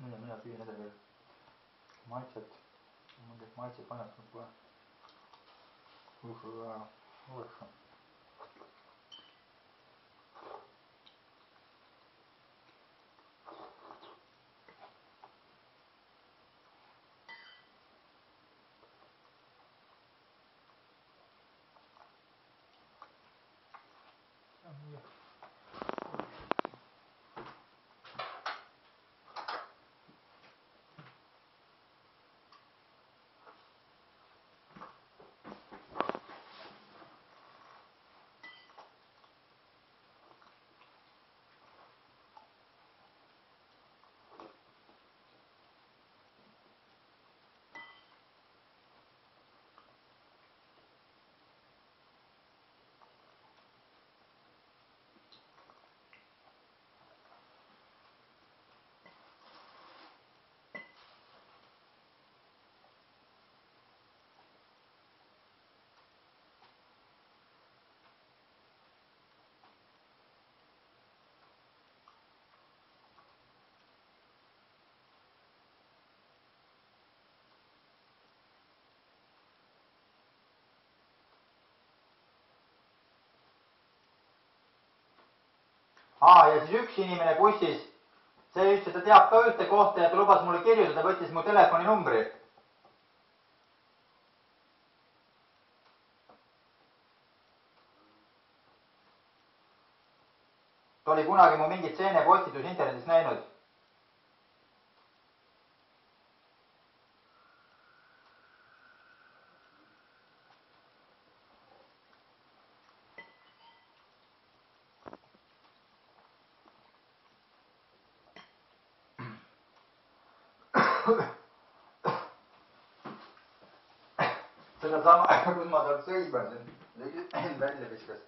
Mina püüan edasi veel maitset. Mul käib maitset panestanud kohe. Oleks. Ja siis üks inimene bussis, see ütles, et ta teab ka ühte kohta ja ta lubas mulle kirjutada, võttis mu telefoninumbri. Ta oli kunagi mu mingit seenepostitus internetis näinud. Seda sama, kus ma sealt sõimasin, välja viskas.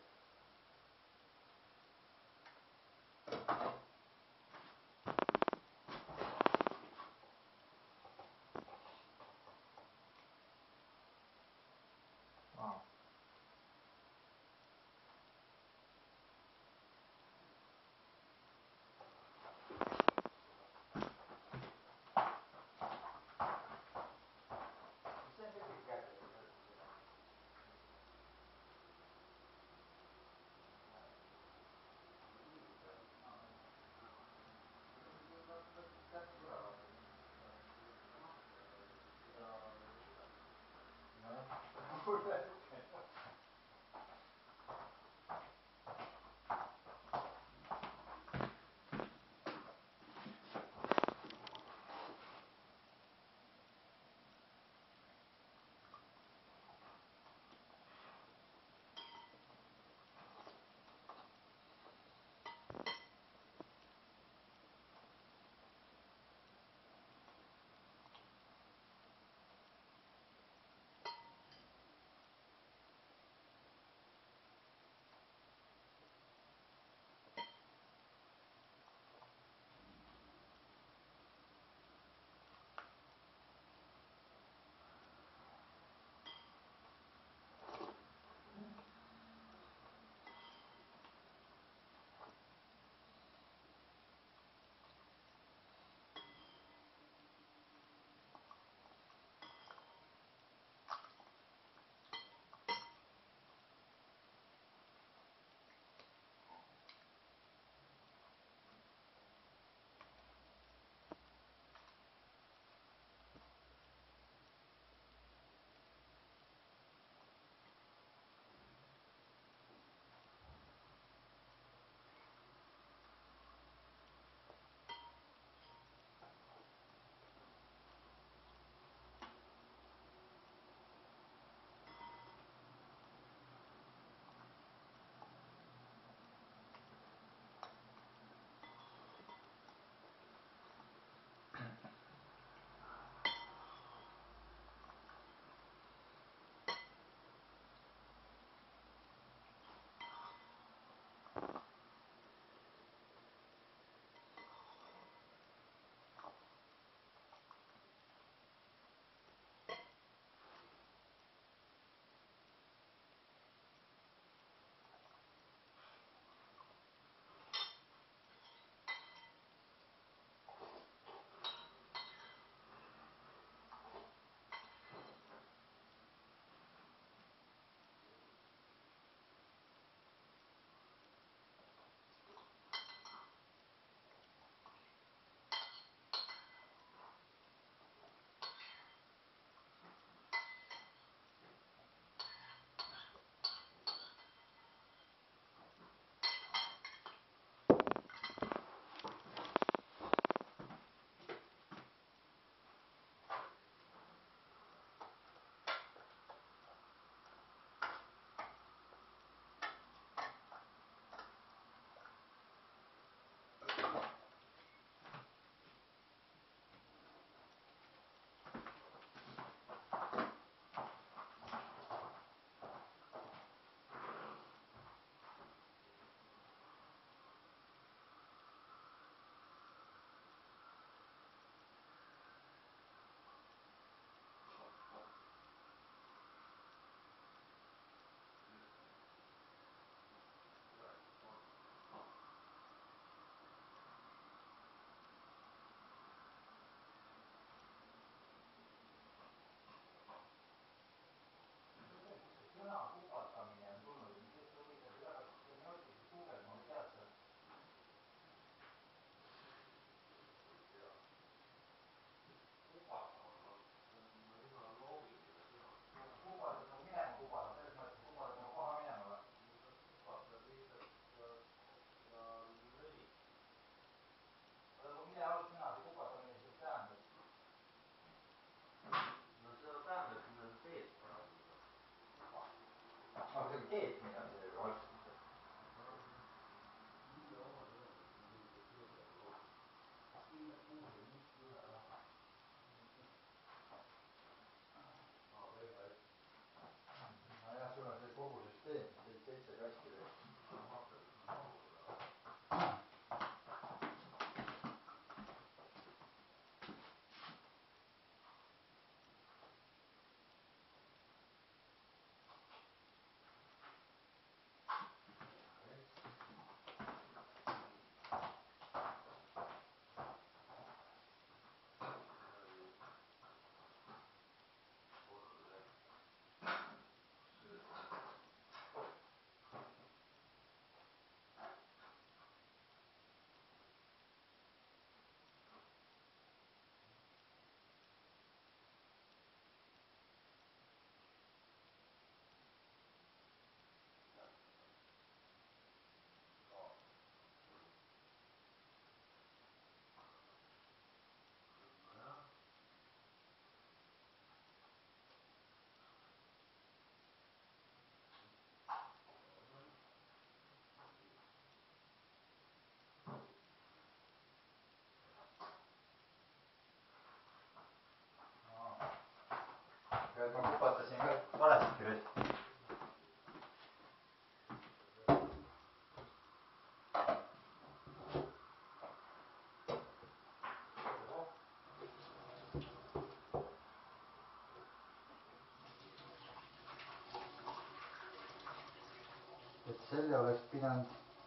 selle oleks pidanud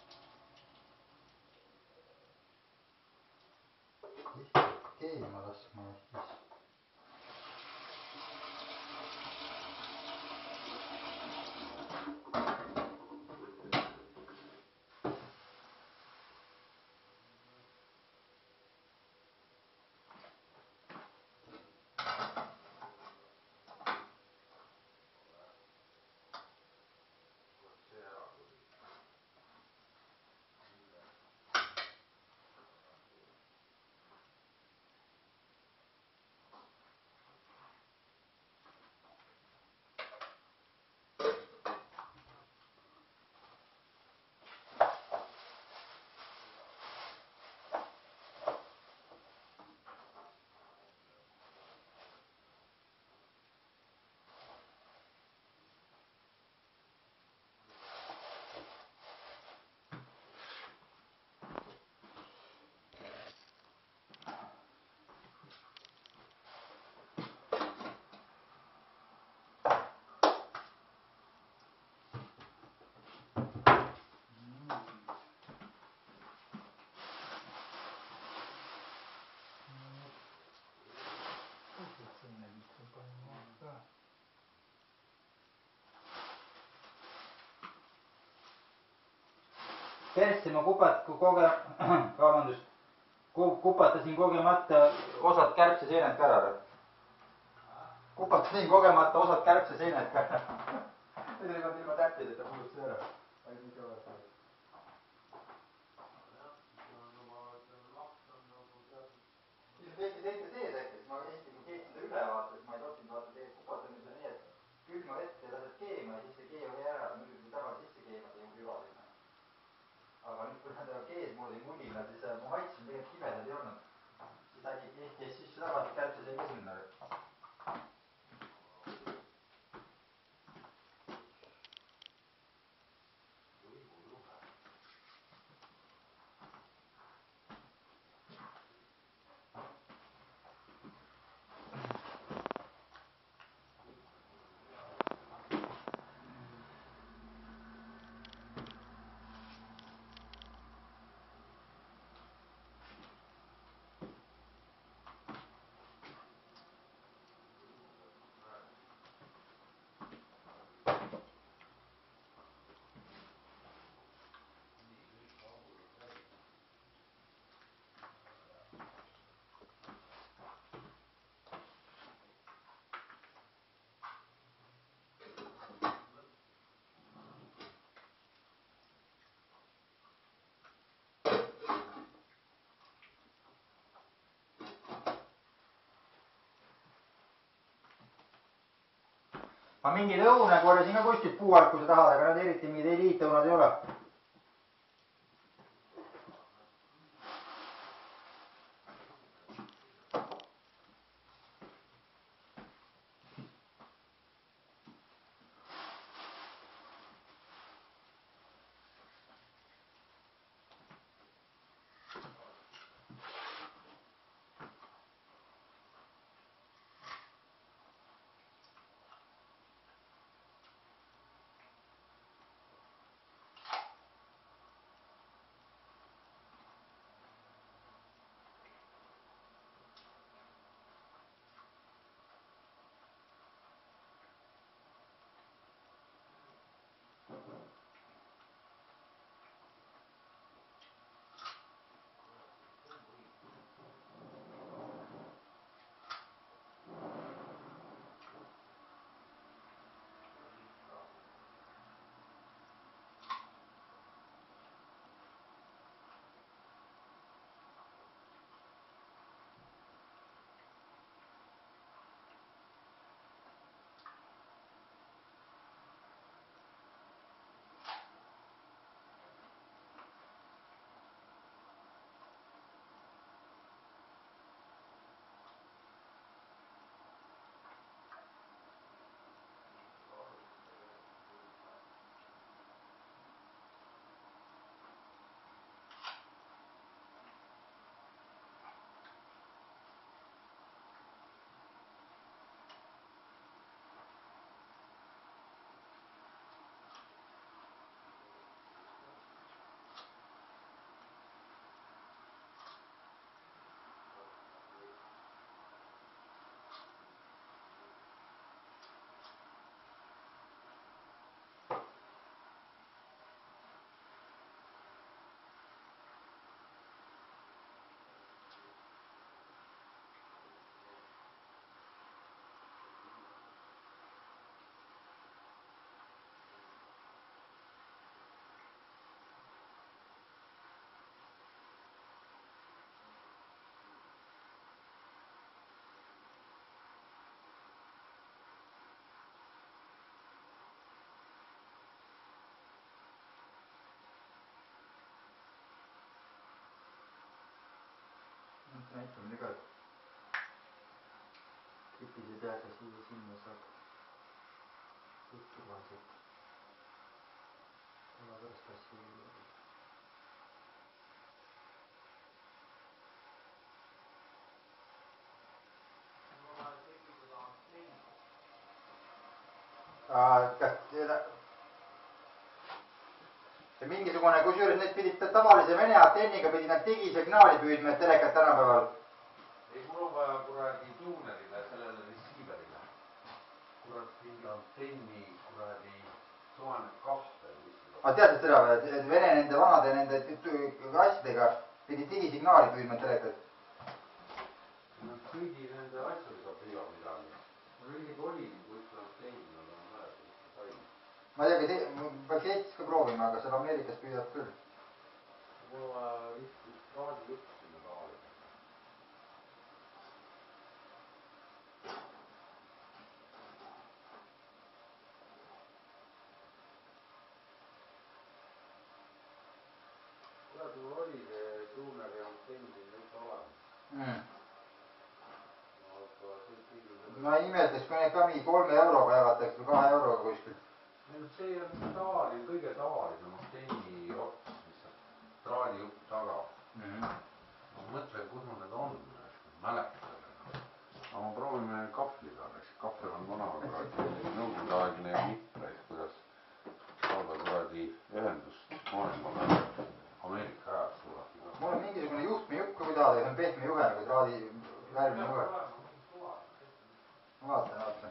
keema laskma siis. Persse ma kupatasin kogemata osad kärbseseened ka ära. Kupatasin kogemata osad kärbseseened ka ära. Need olid ilma täppideta puudusid ära. Veidi teite sees äkki, ma Eesti kui keetsin ta üle vaata, et ma ei tohtinud vaata teie kupatamisele nii, et külma vette lased keema ja siis see keem oli ära, muidugi tagasi sisse keemata ja hüvasid. Aga nüüd, kui nad kees moodi mullina, siis ma maitsin tegelikult kibedad ei olnud. Siis äkki kees sisse tagasi kärbses ei kesinna. Ma mingid õune korjasin ka kuskilt puualkuse taha, aga nad eriti mingid eliitõunad ei ole. näitamine ka, et klipised jääga siia sinna saab kõik turvaliselt tavapärast asju. Kas see mingisugune, kusjuures need pidid tavalise Vene antenniga pidid nad digisignaali püüdma, et telekat tänapäeval. Ei, mul on vaja kuradi tuunerile, sellele receiverile. Kurat, mingi antenni kuradi soane kahvel. Teadsid seda või, et Vene nende vanade nende asjadega pidid digisignaali püüdma telekat? Nad kõigi nende asjadega püüab midagi. Mul isegi oli kuskil antenni, nad on mõelda, mis ta sai. Ma ei tea, peaks Eestis ka proovima, aga seal Ameerikas püüab küll. Mul on vaja vist traadi jutt sinna taalida. Kurat, mul oli see tuuneri antenn siin täitsa olemas. Ma ei imetleks, kui neid ka mingi 3 euroga jagatakse või 2 euroga kuskil. See on tavaline, kõige tavalisem antenni ots, mis on traadi jupp taga. Ma mõtlen, kus mul need on, mäletan. Aga ma proovime kahvliga, kahvel on vana nõukogudeaegne ja mitreid, kuidas saada kuradi ühendust maailmaga Ameerika ajast sulati. Mul on mingisugune juhtme jupp ka või tahada, see on pehme juhe nagu traadi värvine juhe. Vaatan.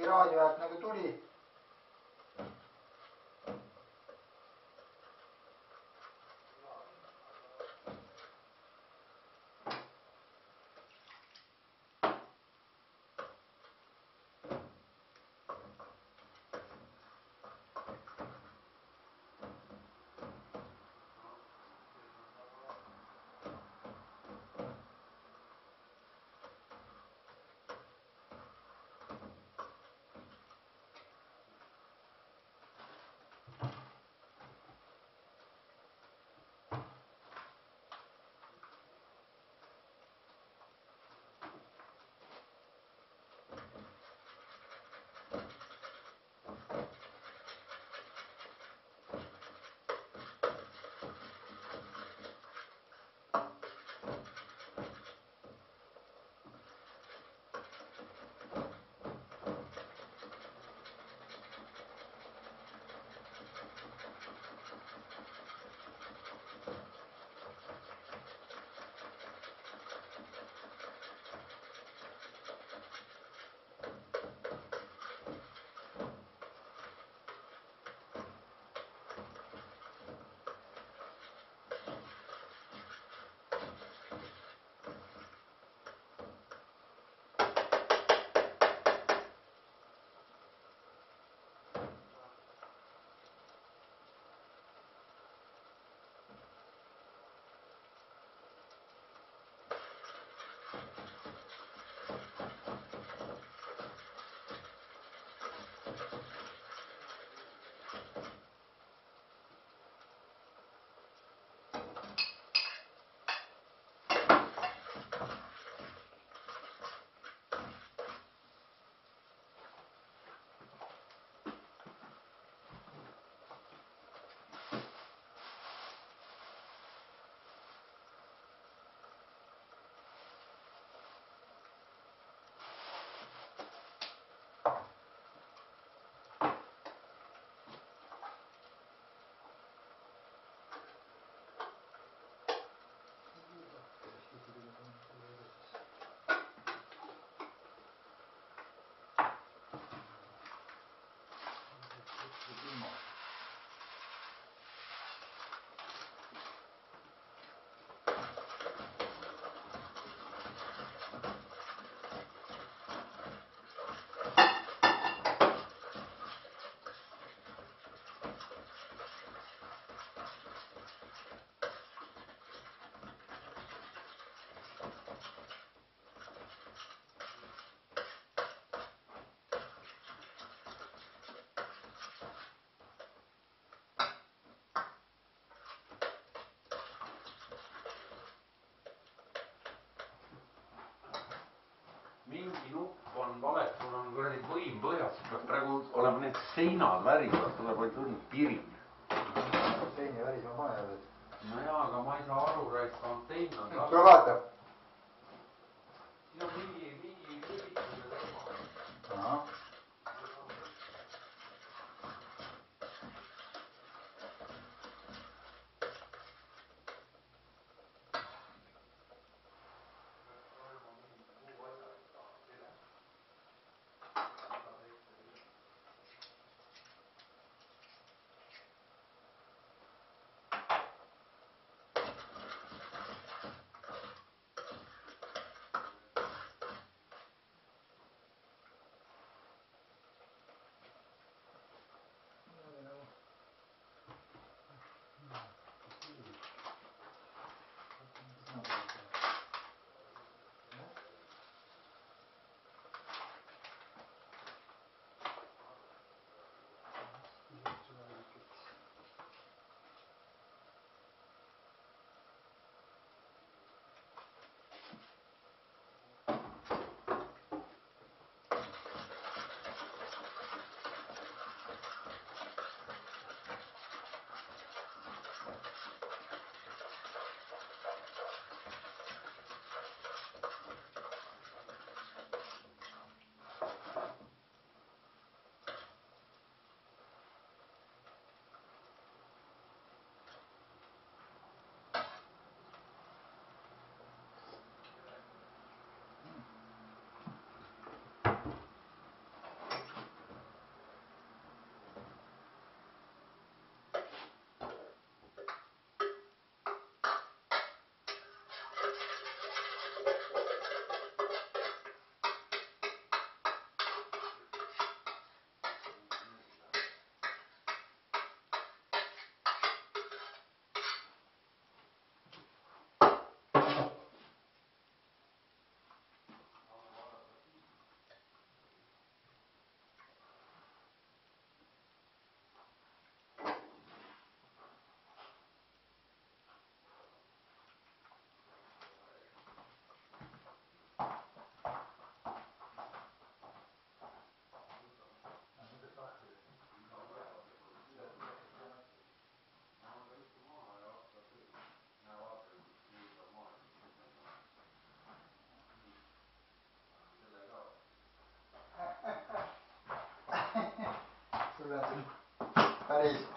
mingi raadio häält nagu tuli. mingi nupp on valet, mul on kuradi võim põhjas, peaks praegu olema need seinad värivad, tuleb ainult õrn pirin. Seini värisema pane jälle. No jaa, aga ma ei saa aru, raisk antenn on taga. Tule vaata. Siin on mingi lülituse teema. Ahah.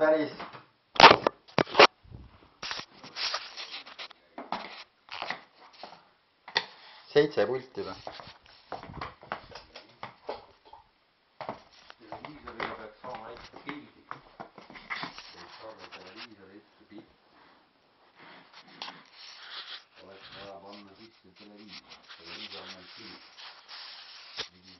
päris. Seitse pulti või? Televiisoriga peaks saama ikka pildi. Võiks saada televiisori ette pilt. Oleks vaja panna sisse televiisor. Televiisor on meil pilt.